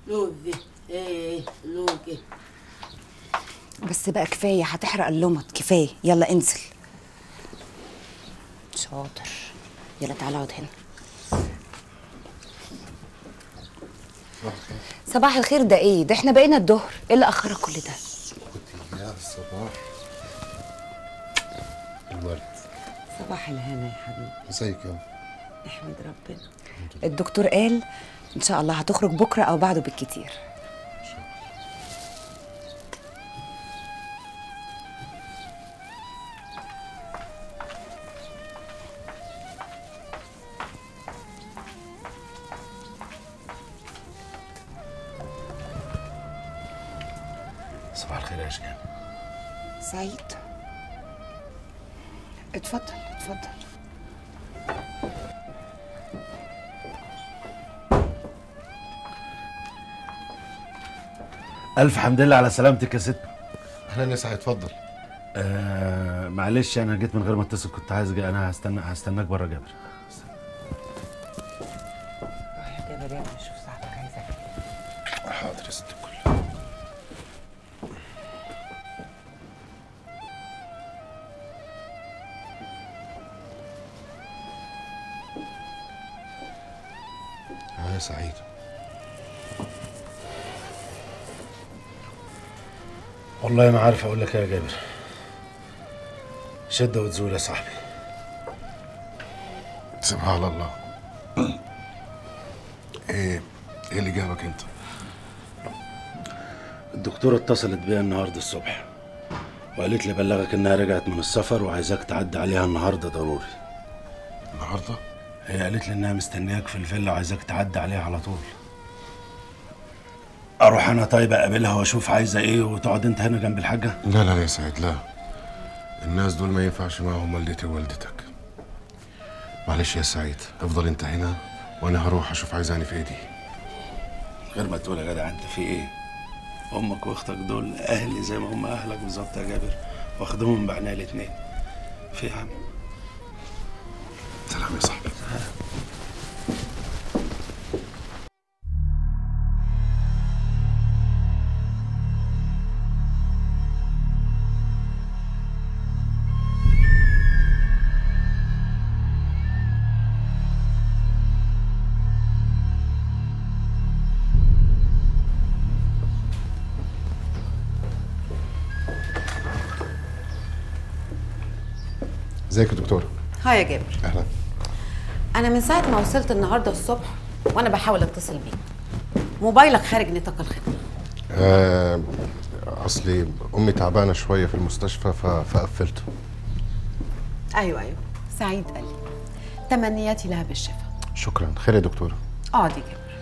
لوزي ايه لوكي. بس بقى كفايه، هتحرق اللمط. كفايه، يلا انزل. شاطر. يلا تعالى اقعد هنا. صباح الخير. ده ايه ده؟ احنا بقينا الظهر. ايه اللي اخرك كل ده؟ يا صباح الورد. صباح الهنا يا حبيبي. ازيك يا؟ احمد ربنا. الدكتور قال ان شاء الله هتخرج بكره او بعده بالكتير. صباح الخير يا اشجان. سعيد، اتفضل اتفضل. ألف حمد لله على سلامتك يا ست. اهلا يا سعيد، اتفضل. معلش أنا جيت من غير ما أتصل، كنت عايز أنا هستناك بره جابر. روح يا جابر يلا شوف صاحبك عايزك ايه. حاضر يا ست الكل. يا سعيد، والله ما عارف أقول لك إيه يا جابر. شدة وتزول يا صاحبي. سبحان الله. ايه اللي جابك انت؟ الدكتورة اتصلت بيا النهارده الصبح وقالت لي بلغك إنها رجعت من السفر وعايزاك تعدي عليها النهارده ضروري. النهارده؟ هي قالت لي إنها مستنياك في الفيلا وعايزاك تعدي عليها على طول. أروح أنا طيب أقابلها وأشوف عايزة إيه وتقعد أنت هنا جنب الحاجة؟ لا لا لا يا سعيد، لا. الناس دول ما ينفعش معاهم والدتي ووالدتك. معلش يا سعيد، افضل انت هنا وانا هروح اشوف عايزاني في ايدي. غير ما تقول يا جدع انت في ايه؟ امك واختك دول اهلي زي ما هم اهلك بالظبط يا جابر، واخدهم بعناية الاتنين. في يا عم. سلام يا صاحبي. ازيك يا دكتور؟ هاي يا جابر. اهلا. انا من ساعه ما وصلت النهارده الصبح وانا بحاول اتصل بيك، موبايلك خارج نطاق الخدمه. اصلي امي تعبانه شويه في المستشفى فقفلته. ايوه سعيد قال لي. تمنياتي لها بالشفاء. شكرا. خير يا دكتوره؟ اقعد يا جابر.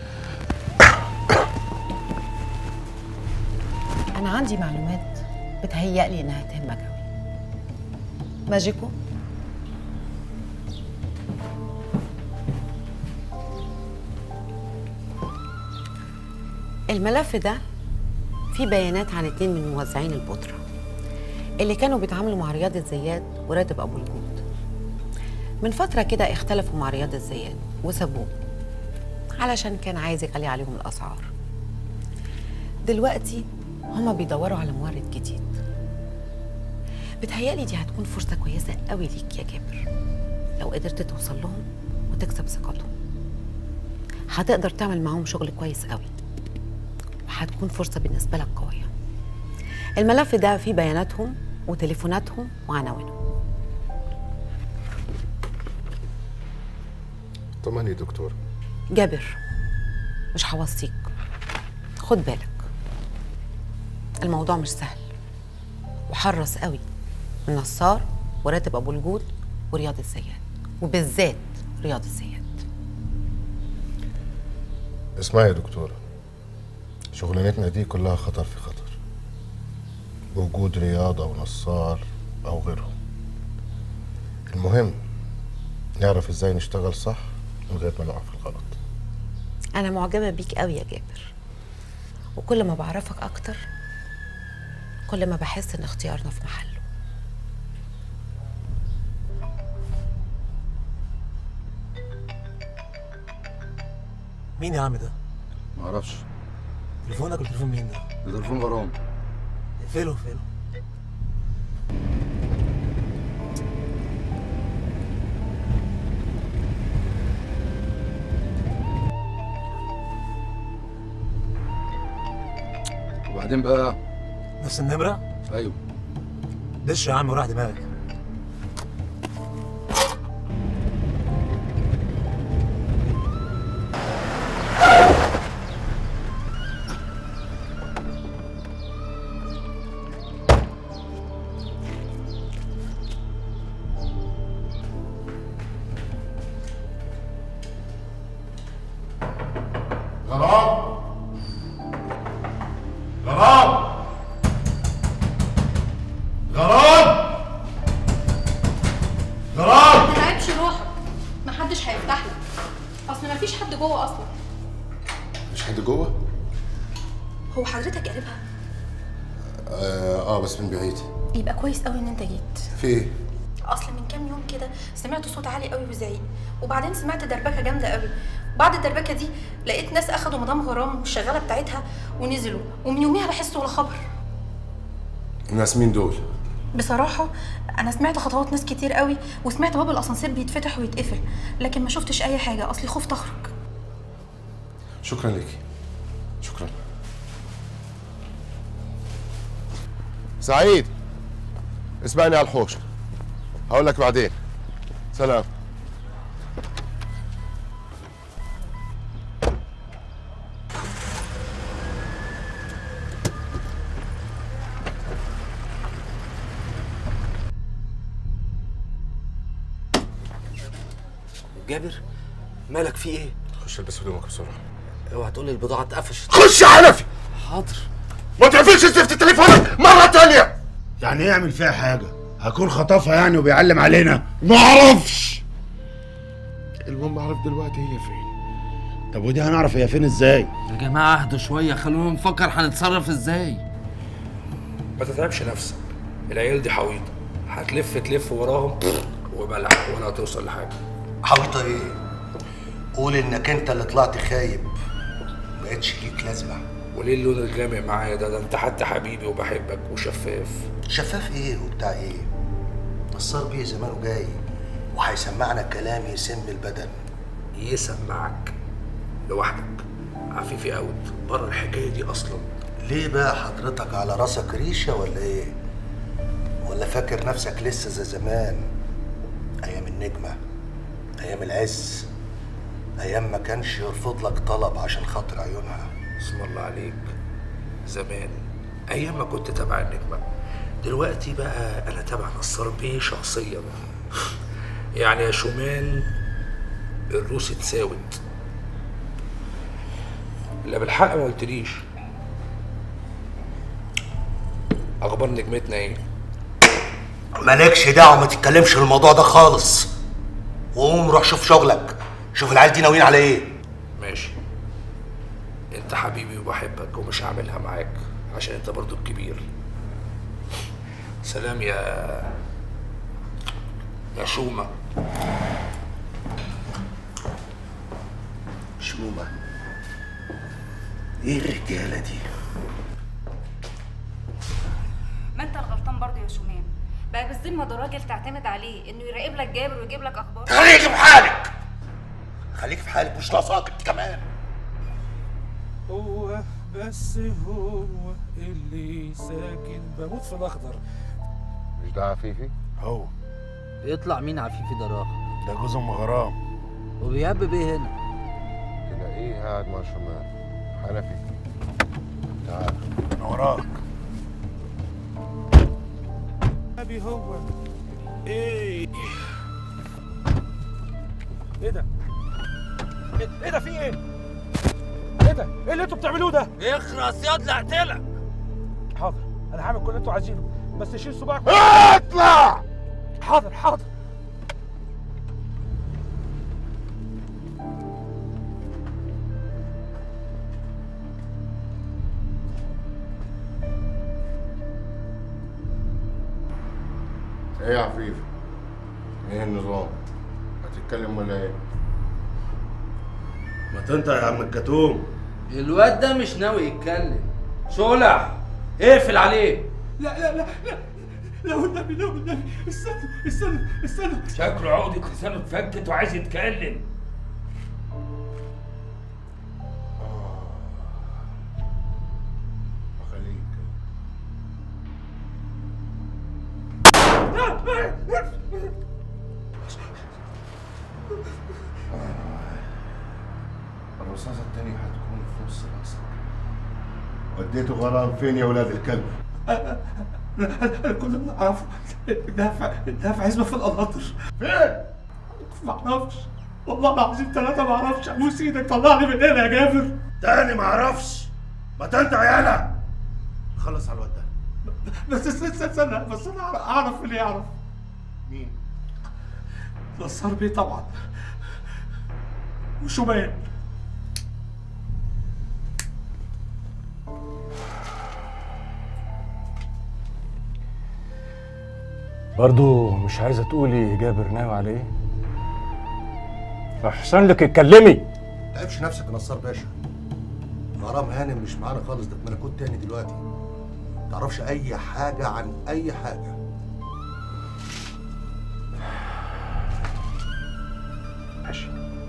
انا عندي معلومات بتهيألي انها تهمك قوي. ماجيكو، الملف ده فيه بيانات عن 2 من موزعين البودرة اللي كانوا بيتعاملوا مع رياض الزيات وراتب أبو الجود. من فترة كده اختلفوا مع رياض الزيات وسابوه علشان كان عايز يغلي عليهم الأسعار. دلوقتي هما بيدوروا على مورد جديد. بتهيألي دي هتكون فرصة كويسة قوي ليك يا جابر لو قدرت توصل لهم وتكسب ثقتهم. هتقدر تعمل معاهم شغل كويس قوي وهتكون فرصة بالنسبة لك قوية. الملف ده فيه بياناتهم وتليفوناتهم وعناوينهم. طمني يا دكتور. جابر، مش هوصيك، خد بالك، الموضوع مش سهل، وحرص قوي من نصار وراتب ابو الجود ورياض الزيات، وبالذات رياض الزيات. اسمعي يا دكتور، شغلانتنا دي كلها خطر في خطر، بوجود رياض او نصار او غيرهم. المهم نعرف ازاي نشتغل صح من غير ما نقع في الغلط. انا معجبه بيك قوي يا جابر، وكل ما بعرفك اكتر كل ما بحس ان اختيارنا في محله. مين يا عم ده؟ معرفش. تليفونك ولا تليفون مين ده؟ ده تليفون غرام. اقفله اقفله. وبعدين بقى؟ نفس النمرة؟ ايوه. دش يا عم وراح دماغك. هو حضرتك قريبها؟ بس من بعيد. يبقى كويس قوي ان انت جيت. في ايه؟ اصل من كام يوم كده سمعت صوت عالي قوي وزعيق، وبعدين سمعت دربكه جامده قوي. بعد الدربكه دي لقيت ناس اخدوا مدام غرام والشغاله بتاعتها ونزلوا، ومن يوميها لا حس ولا خبر. الناس مين دول؟ بصراحه انا سمعت خطوات ناس كتير قوي، وسمعت باب الاسانسير بيتفتح ويتقفل، لكن ما شفتش اي حاجه، اصلي خفت اخرج. شكرا ليكي. شكرا. سعيد اسمعني على الحوش، هقول لك بعدين. سلام. جابر مالك في ايه؟ خش البس هدومك بسرعه. اوعى تقول لي البضاعه اتقفشت. خش على نفسي. حاضر. ما تقفلش زفت تليفونك مره تانيه. يعني ايه يعمل فيها حاجه؟ هكون خطفها يعني وبيعلم علينا؟ ما اعرفش. المهم اعرف دلوقتي هي فين. طب ودي هنعرف هي فين ازاي؟ يا جماعه اهدوا شويه، خلونا نفكر هنتصرف ازاي. ما تتعبش نفسك، العيال دي حويطه، هتلف تلف وراهم وبلع ولا هتوصل لحاجه. حويطه ايه؟ قول انك انت اللي طلعت خايب، مبقتش ليك لازمه. وليه اللون الغامق معايا ده انت حتى حبيبي وبحبك وشفاف. شفاف ايه وبتاع ايه؟ نصار بيه زمانه جاي وهيسمعنا كلام يسم البدن. يسمعك لوحدك، عفيفي اوت بره الحكايه دي اصلا. ليه بقى حضرتك على راسك ريشه ولا ايه؟ ولا فاكر نفسك لسه زي زمان، ايام النجمه، ايام العز، ايام ما كانش يرفض لك طلب عشان خاطر عيونها؟ اسم الله عليك، زمان ايام ما كنت تبع النجمه. دلوقتي بقى انا تبع نصار بيه شخصيا. يعني يا شومان الروس اتساوت. لا بالحق ما قلتليش اخبار نجمتنا ايه؟ مالكش دعوه، ما تتكلمش في الموضوع ده خالص، وقوم روح شوف شغلك، شوف العيال دي ناويين على ايه. ماشي، انت حبيبي وبحبك ومش هعملها معاك عشان انت برضو الكبير. سلام يا شومة. شومة ايه الرجاله دي؟ ما انت الغلطان برضه يا شومان. بقى بالذمه ده راجل تعتمد عليه انه يراقب لك جابر ويجيب لك اخبار. خليكي في حالك، خليكي في حالك، مش ناقصاك كمان. هو بس هو اللي ساكن، بموت في الاخضر. مش ده عفيفي؟ هو يطلع مين عفيفي ده راح؟ ده جوز ام غرام. وبيهبب ايه هنا؟ تلاقيه قاعد مع شمال. حنفي تعال انا وراك. ابي هو ايه ده؟ ايه ده؟ في ايه؟ ايه ده؟ ايه اللي انتوا بتعملوه ده؟ اخرس ياض لا اقتلك. حاضر، انا هعمل كل اللي انتوا عايزينه، بس شيل صباعك. اطلع. حاضر حاضر. ايه يا عفيف؟ ايه النظام؟ هتتكلم ولا ايه؟ ما تنطق يا عم الكتوم، الواد ده مش ناوي يتكلم. شولع اقفل عليه. لا لا لا لا لا والنبي لا والنبي استنوا شكله عقدة لسانه اتفكت وعايز يتكلم. الرصاصة التانية هتكون في نص راسك. وديته غرام فين يا ولاد الكلب؟ أنا كل اللي أعرفه إنها في عزبة في القناطر. فين؟ معرفش والله العظيم 3 معرفش. أبوس إيدك طلعني من هنا يا جابر. تاني معرفش. ما تنطق يالا. خلص على الواد ده. بس استنى بس أنا أعرف اللي يعرف. مين؟ نصار بيه طبعا وشومان. برضو مش عايزه تقولي جابر ناوي على ايه؟ احسن لك اتكلمي. ما تعبش نفسك يا نصار باشا. غرام هانم مش معانا خالص، ده في ملكوت تاني دلوقتي. ما تعرفش اي حاجه عن اي حاجه. ماشي.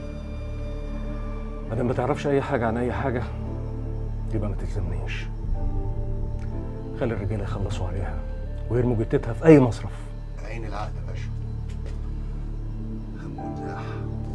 ما دام ما تعرفش اي حاجه عن اي حاجه يبقى ما تلزمنيش. خلي الرجاله يخلصوا عليها ويرموا جتتها في اي مصرف. عين العقل يا باشا. هم وانزاح.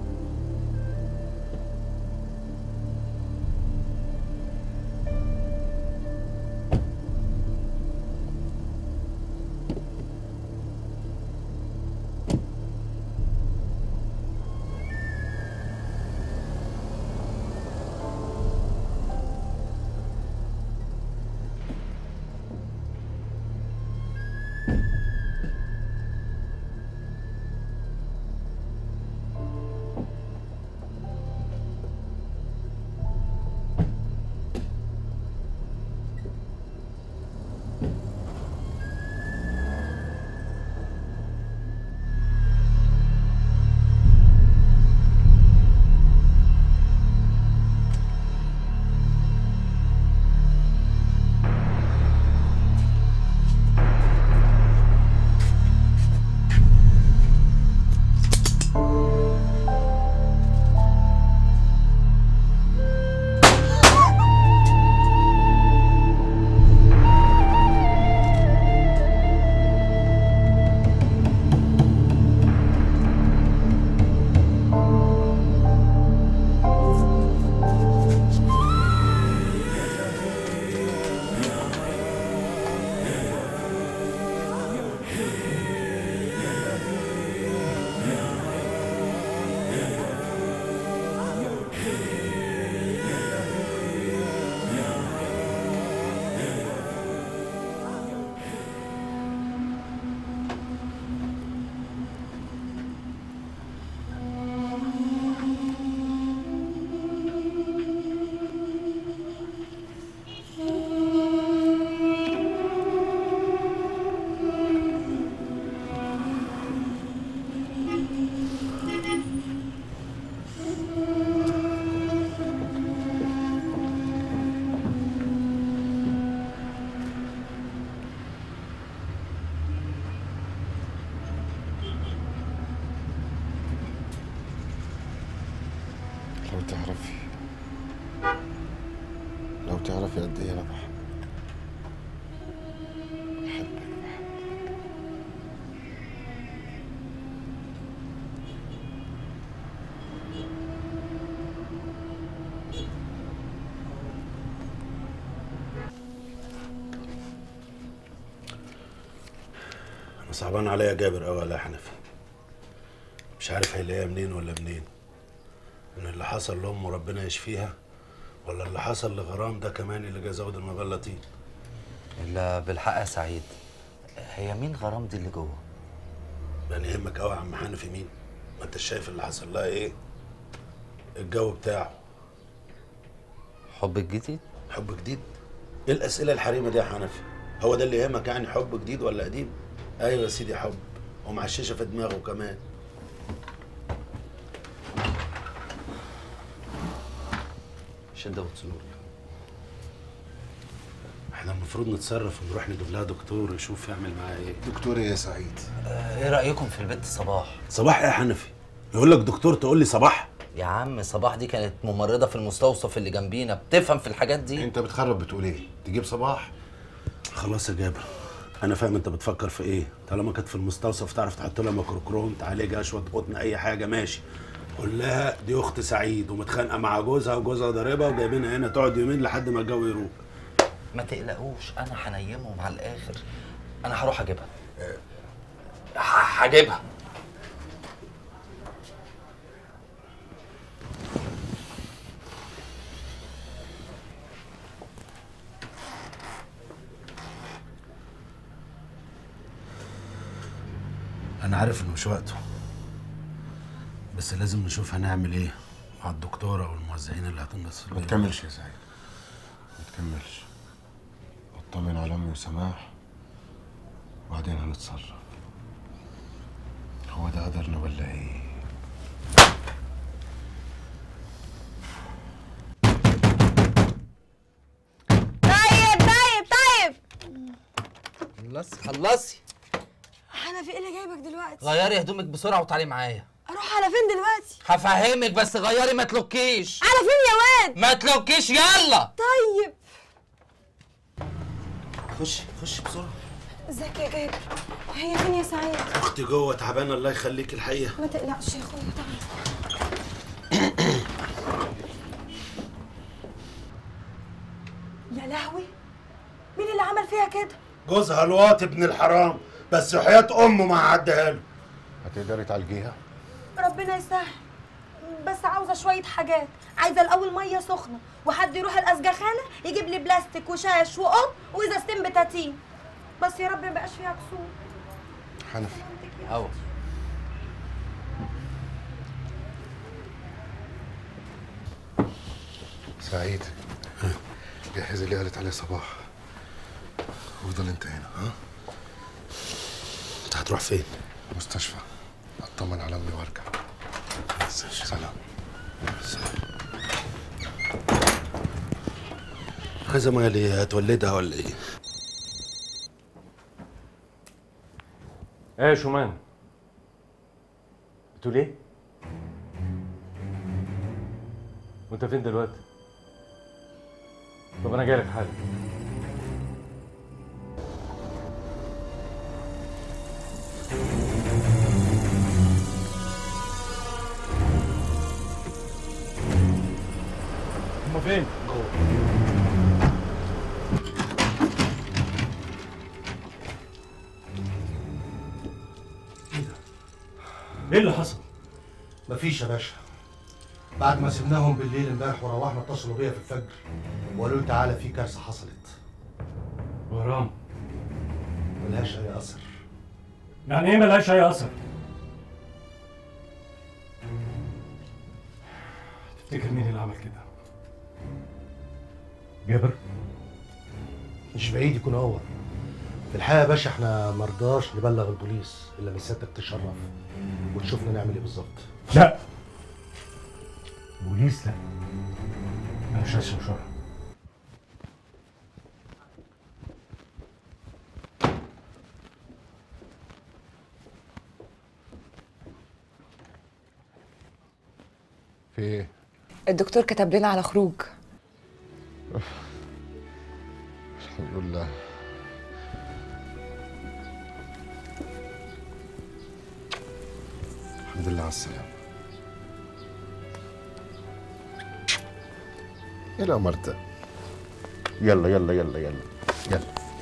لو تعرفي قد ايه انا بحبك. انا صعبان عليا جابر قوي يا حنفي. مش عارف هيلاقيها منين ولا منين. ان اللي حصل لامه ربنا يشفيها، ولا اللي حصل لغرام ده كمان اللي جه زود المبلطين. لا بالحق يا سعيد، هي مين غرام دي اللي جوه؟ يعني يهمك قوي يا عم حنفي مين؟ ما انت شايف اللي حصل لها ايه؟ الجو بتاعه. حب جديد؟ حب جديد؟ ايه الاسئله الحريمه دي يا حنفي؟ هو ده اللي يهمك يعني حب جديد ولا قديم؟ ايوه يا سيدي حب، ومعششه في دماغه كمان. شده وتسلول. احنا المفروض نتصرف ونروح نجيب لها دكتور يشوف يعمل معاها ايه. دكتور ايه يا سعيد؟ ايه رايكم في البنت صباح؟ صباح ايه يا حنفي؟ يقول لك دكتور تقول لي صباح؟ يا عم صباح دي كانت ممرضه في المستوصف اللي جنبينا، بتفهم في الحاجات دي. انت بتخرب بتقول ايه؟ تجيب صباح؟ خلاص يا جابر، انا فاهم انت بتفكر في ايه. طالما كانت في المستوصف تعرف تحط لها ميكروكروم تعالجها، شويه قطن، اي حاجه ماشي. قول لها دي اخت سعيد ومتخانقه مع جوزها وجوزها ضاربها وجايبينها هنا تقعد يومين لحد ما الجو يروق. ما تقلقوش، انا هنيمهم على الاخر. انا هروح اجيبها. هجيبها. انا عارف انه مش وقته، بس لازم نشوف هنعمل ايه مع الدكتوره والموزعين اللي هتنصر. ما تكملش يا سعيد، ما تكملش. اطمن على امي وسماح وبعدين هنتصرف. هو ده قدرنا ولا ايه؟ طيب خلصي. حنفي ايه اللي جايبك دلوقتي؟ غيري هدومك بسرعه وتعالي معايا. اروح على فين دلوقتي؟ هفهمك بس غيري، ما تلوكيش. على فين يا واد؟ ما تلوكيش، يلا. طيب خشي بسرعه. ازيك يا جابر؟ هي فين يا سعيد؟ اختي جوه تعبانه الله يخليك الحقيقه. ما تقلقش يا اخويا، تعالى. يا لهوي، مين اللي عمل فيها كده؟ جوزها الواطي ابن الحرام، بس حياة امه ما عدها له. هتقدري تعالجيها؟ ربنا يسهل، بس عاوزه شويه حاجات. عايزه الاول ميه سخنه، وحد يروح الاسجخانه يجيب لي بلاستيك وشاش وقط وازازتين بتاتين، بس يا رب ما يبقاش فيها كسور. حنفي اهو. سعيد جهز اللي قالت عليه صباح، وافضل انت هنا. ها؟ انت هتروح فين؟ مستشفى اطمن على امي وارجع. سلام. عايزه مالي هتولدها ولا ايه؟ ايه يا شومان؟ بتقول ايه؟ وانت فين دلوقتي؟ طب انا جايلك حالا. هما فين؟ ايه اللي حصل؟ مفيش يا باشا. بعد ما سيبناهم بالليل امبارح وروحنا اتصلوا بيا في الفجر وقالوا لي تعالى في كارثه حصلت. غرام ملهاش اي اثر. يعني ايه ملهاش اي اثر؟ تفتكر مين اللي عمل كده؟ جابر؟ مش بعيد يكون هو. في الحقيقه يا باشا احنا مرضاش نبلغ البوليس الا من سيادتك تشرف وتشوفنا نعمل ايه بالظبط. لا بوليس لا، انا مش عايز شرف. في ايه؟ الدكتور كتب لنا على خروج. الحمد لله. الحمد لله على السلامة. يلا مرتة، يلا يلا يلا يلا يلا.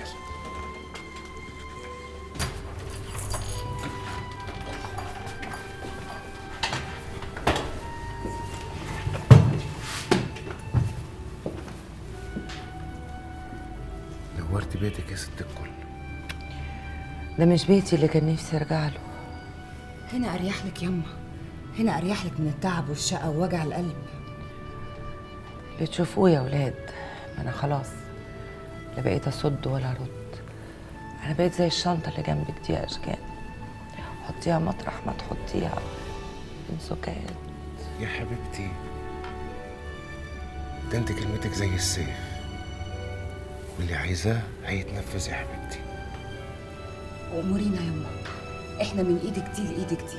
نورتي بيتك يا ست الكل. ده مش بيتي اللي كان نفسي ارجع له. هنا اريح لك يما، هنا اريح لك من التعب والشقه ووجع القلب. اللي تشوفوه يا ولاد، ما انا خلاص لا بقيت اصد ولا ارد. انا بقيت زي الشنطه اللي جنبك دي يا اشجان، حطيها مطرح ما تحطيها بنسكات. يا حبيبتي ده انت كلمتك زي السيف، واللي عايزاه هيتنفذ يا حبيبتي. وامورينا يما، احنا من ايدك دي لايدك دي.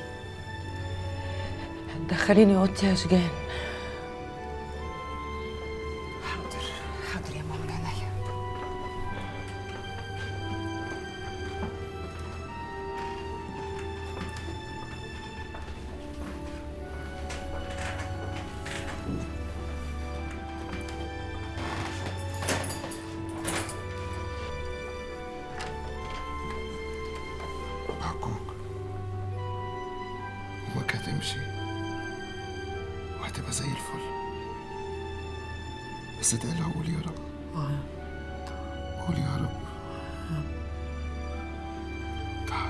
دخليني اوضتي يا اشجان. حاضر حاضر يا ماما، من عينيا. امك هتمشي وهتبقى زي الفل، بس تقلع وقول يا رب. قول يا رب. تعال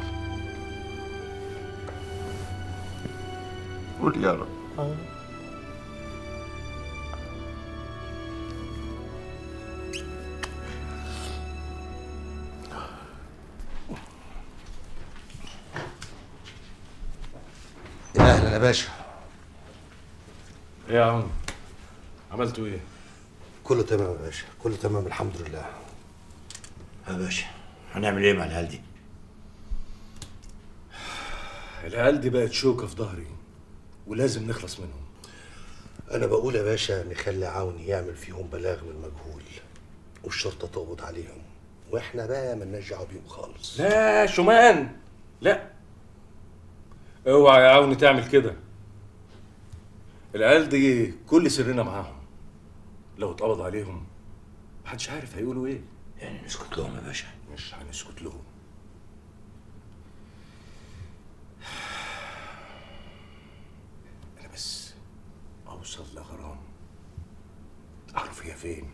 قول يا رب. اهلا يا باشا. ايه يا عم؟ عملتوا ايه؟ كله تمام يا باشا، كله تمام الحمد لله. يا باشا هنعمل ايه مع العيال دي؟ العيال دي بقت شوكه في ظهري ولازم نخلص منهم. انا بقول يا باشا نخلي عوني يعمل فيهم بلاغ من مجهول والشرطه تقبض عليهم، واحنا بقى مالناش دعوه بيهم خالص. لا شومان، لا اوعى يا عوني تعمل كده. العيال دي كل سرنا معاهم، لو اتقبض عليهم محدش عارف هيقولوا ايه. يعني نسكت لهم يا باشا؟ مش هنسكت لهم. انا بس اوصل لغرام اعرف هي فين،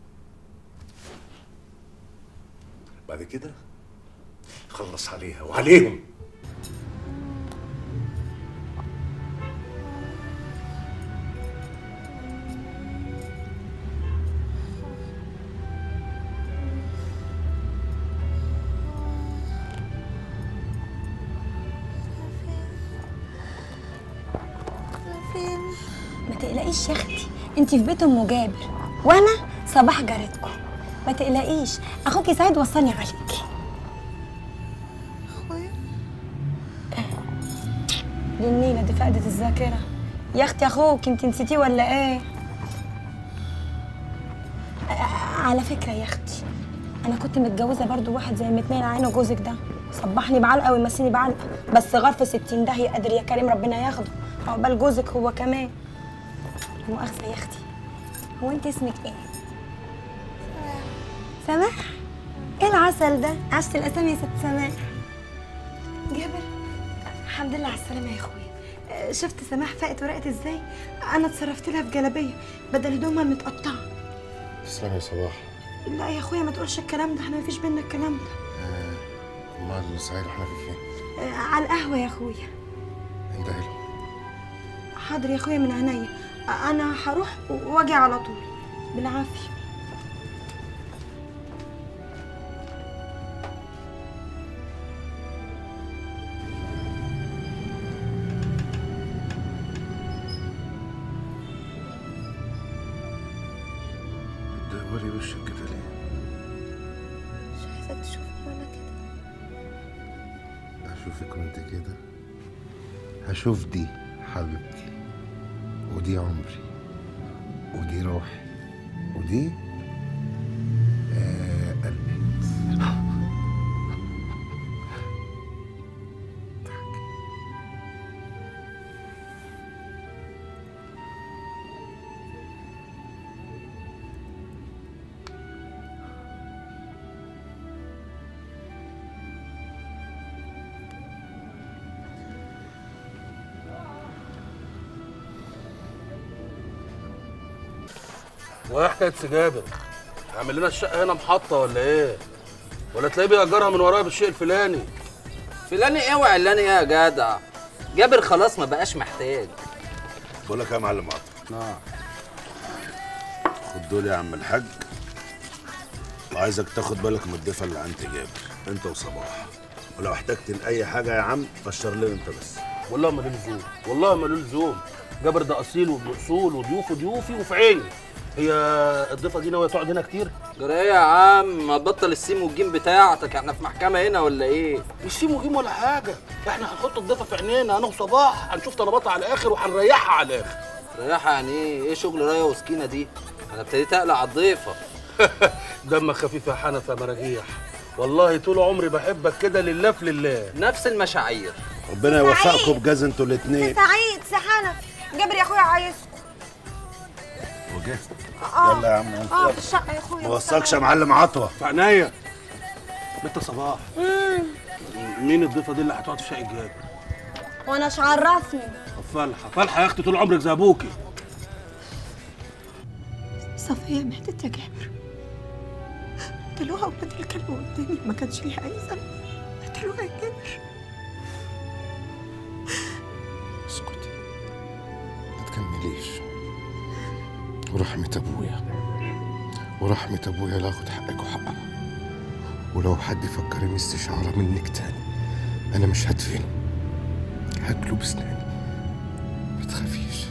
بعد كده خلص عليها وعليهم. ما تقلقيش يا اختي، انت في بيت ام جابر وانا صباح جارتكم. ما تقلقيش، اخوكي سعيد وصلني عليكي. اخويا دي النيله دي فقدت الذاكره يا اختي. اخوك انت نسيتيه ولا ايه؟ على فكره يا اختي، انا كنت متجوزه برضو واحد زي متنين عينه جوزك ده، صبحني بعلقه ويمسيني بعلقه، بس غرف 60 داهيه قادر يا كريم ربنا ياخده عقبال جوزك هو كمان. مؤاخذه يا اختي، هو انت اسمك ايه؟ سماح. ايه العسل ده؟ عشت الاسامي يا ست سماح. جابر الحمد لله على السلامه يا اخويا. شفت سماح فاقت ورقت ازاي؟ انا اتصرفت لها في جلابيه بدل هدومها المتقطعه. تسلمي يا صباح. لا يا اخويا ما تقولش الكلام ده، احنا مفيش بينا الكلام ده. امال سعيد واحنا فين؟ على القهوه يا اخويا. انت هلا. حاضر يا اخويا من عينيا، انا هروح واجي على طول بالعافيه. بتدوري وشك كده ليه؟ مش عايزاك تشوفني وانا كده. اشوفك وانت كده؟ هشوف دي حبيبتي، ودي عمري، ودي روحي، ودي قلبي. وايه حكايه سجابر؟ عامل لنا الشقه هنا محطه ولا ايه؟ ولا تلاقيه بيأجرها من ورايا بالشيء الفلاني؟ فلاني ايه وعلاني ايه يا جدع؟ جابر خلاص ما بقاش محتاج. بقول لك ايه يا معلم عاطف؟ نعم. خد دول يا عم الحاج، وعايزك تاخد بالك من الضيفه اللي عند جابر انت وصباح، ولو احتجت اي حاجه يا عم قشر لنا انت بس. والله ما له لزوم، والله ما له لزوم. جابر ده اصيل وابن اصول وضيوفه ضيوفي وفي عيني، هي الضيفه دي ناويه تقعد هنا كتير؟ جرى ايه يا عم؟ ما تبطل السيم والجيم بتاعتك، احنا في محكمه هنا ولا ايه؟ مش سيم وجيم ولا حاجه، احنا هنحط الضيفه في عينينا انا وصباح، هنشوف طلباتها على الاخر وهنريحها على الاخر. ريحها يعني ايه؟ ايه شغل رايه وسكينه دي؟ انا ابتديت اقلق على الضيفه. دمك خفيف يا حنف يا مراجيح، والله طول عمري بحبك كده لله في لله. نفس المشاعير. ربنا يوفقكم بجاز انتوا الاثنين. سعيد سحانة جابر يا اخويا عايزكم. وجه اه يلا يا عم في الشقه يا اخويا. ما وصلكش يا معلم عطوه في عينيا. بنت صباح، مين الضيفه دي اللي هتقعد في شقه جابر؟ وانا ايش عرفني؟ فالحه فالحه يا اختي، طول عمرك زي ابوكي. صفية ماتت يا جابر. قتلوها اولاد الكلب قدامي، ما كانش ليها اي ذنب. قتلوها يا جابر. اسكتي ما تكمليش. ورحمة ابويا لا اخد حقك وحقها. ولو حد فكر يمس شعره منك تاني انا مش هدفنه، هاكله بسناني. ما تخافيش.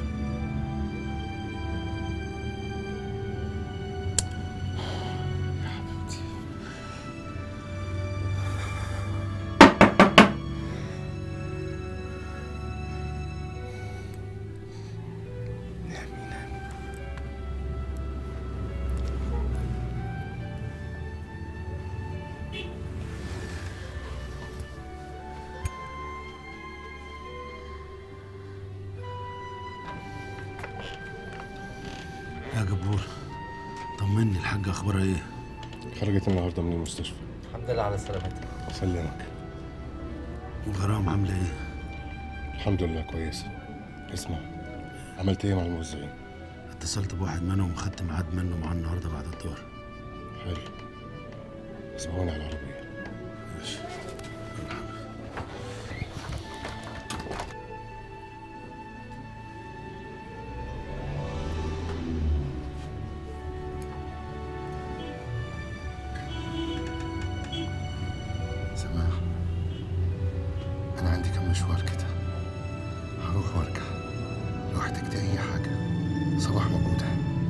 يا جبور طمني، الحاجه اخبارها ايه؟ خرجت النهارده من المستشفى. الحمد لله على سلامتك. سلمك. وغرام عامله ايه؟ الحمد لله كويسه. اسمع، عملت ايه مع الموزعين؟ اتصلت بواحد منهم وخدت ميعاد منه معاه النهارده بعد الظهر. حلو، اسبقوني على العربيه. ماشي. سماح، انا عندي كم مشوار كده، هروح وارجع. لو احتجت اي حاجه صباح موجوده.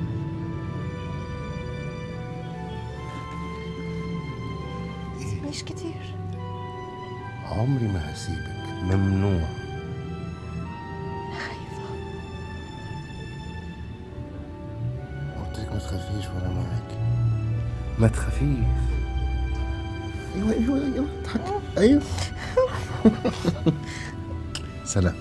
مش كتير. عمري ما هسيبك، ممنوع. انا خايفه. قلت لك ما تخافيش وانا معاك. ما تخافيش. ايوه اضحكي. ايوه. سلام.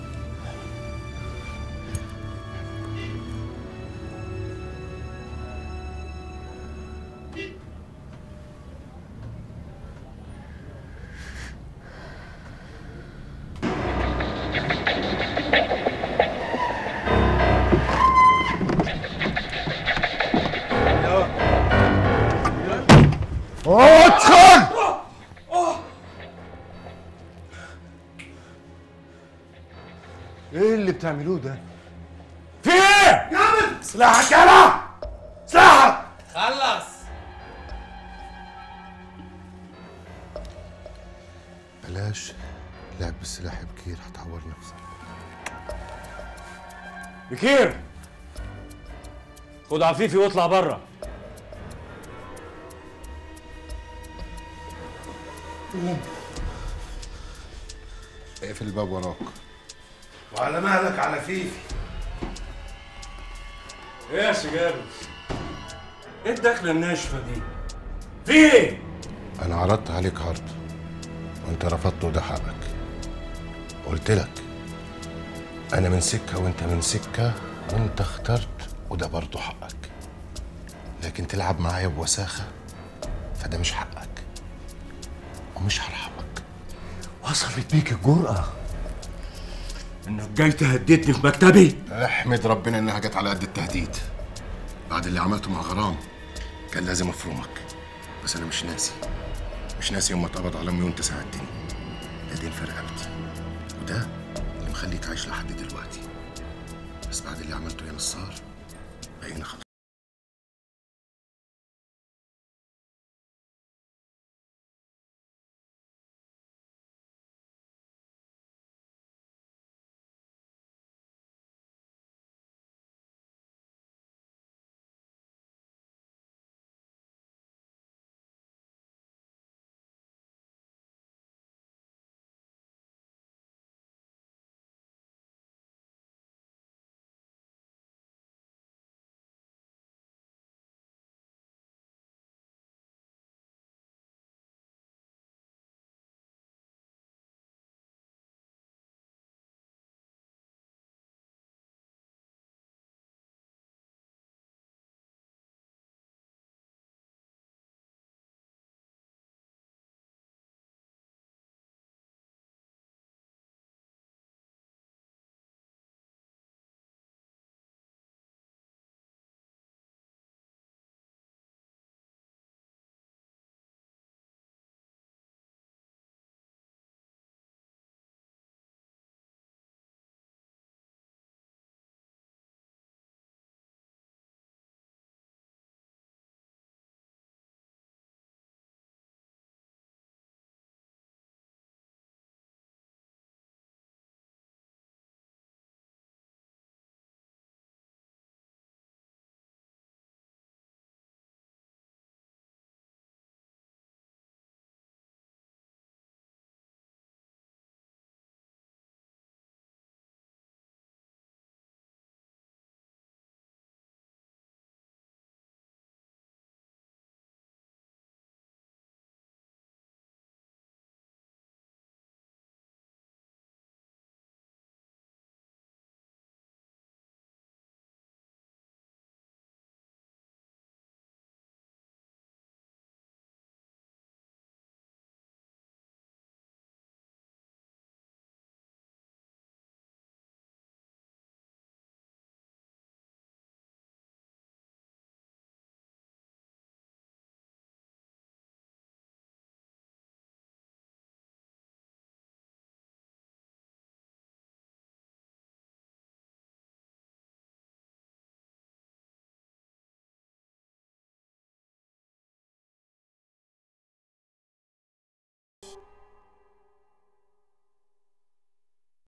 ادخل. ايه اللي بتعملوه ده؟ في ايه؟ جامد. سلاحك يلا، سلاحك. خلص. بلاش لعب بالسلاح يا بكير، هتعور نفسك. بكير خد عفيفي واطلع بره. اقفل الباب وراك. وعلى مهلك على فيفي. ايه يا سجابر؟ ايه الدخله الناشفه دي؟ في ايه؟ انا عرضت عليك عرض وانت رفضت، وده حقك. قلت لك انا من سكه وانت من سكه، وانت اخترت، وده برضه حقك. لكن تلعب معايا بوساخه فده مش حقك ومش هرحمك. وصلت بيك الجرأة انك جاي تهددني في مكتبي؟ احمد ربنا انها جت على قد التهديد. بعد اللي عملته مع غرام كان لازم افرمك، بس انا مش ناسي يوم ما اتقبض على امي وانت ساعدتني. ده دين في رقبتي، وده اللي مخليك عايش لحد دلوقتي. بس بعد اللي عملته يا نصار بقينا خلاص.